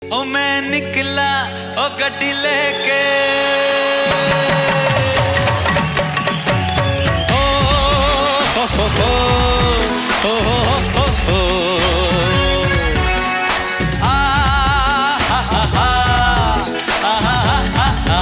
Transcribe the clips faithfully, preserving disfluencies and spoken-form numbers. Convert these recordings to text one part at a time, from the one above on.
ओ मैं निकला ओ गड्डी लेके ओ हो हो हो हो हो हो आ हा हा हा आ हा हा हा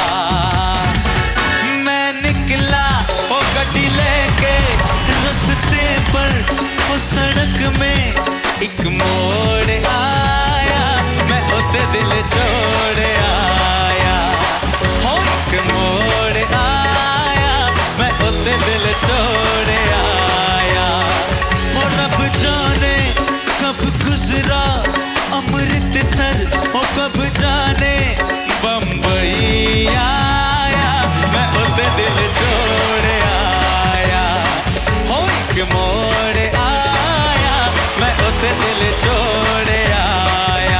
मैं निकला ओ गड्डी लेके रास्ते पर ओ सड़क में एक मोड़ आया मैं उते दिल छोड़ आया हो एक मोड़ आया मैं उते दिल छोड़ आया और रब जाने कब गुजरा अमृतसर ओ कब जाने बम्बई आया मैं उते दिल छोड़ आया हो एक मोड़ आया मैं उते दिल छोड़ आया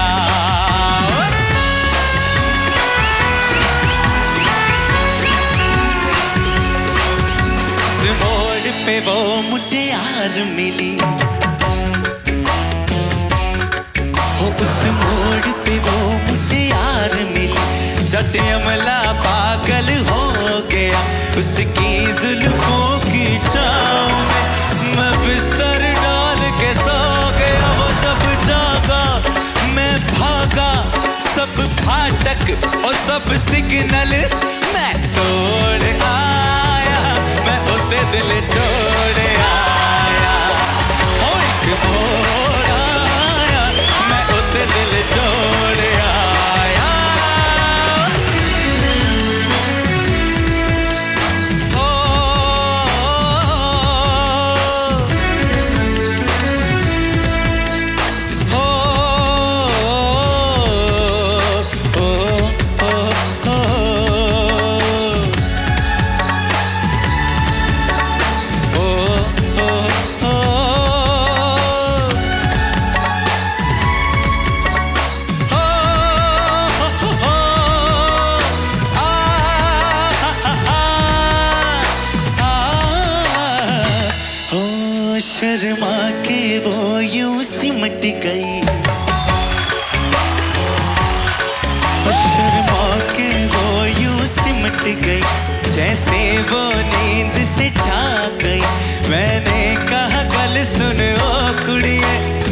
उस मोड़ पे वो मुटियार मिली हो उस मोड़ पे वो मुटियार मिली जट अमला पागल हो गया उसकी जुल्फों की छाँव में मैं बिस्तर डाल के सो गया वो जब जागा मैं भागा सब फाटक और सब सिग्नल मैं तोड़ आया मैं उते दिल छोड़ आया ओ एक मोड़ आया मैं उते दिल छोड़ आया ओ, ओ, ओ, ओ, ओ, ओ, शर्मा के वो यूं सिमट गई शर्मा के वो यूं सिमट गई जैसे वो नींद से जाग गई मैंने कहा गल सुन ओ कुड़िए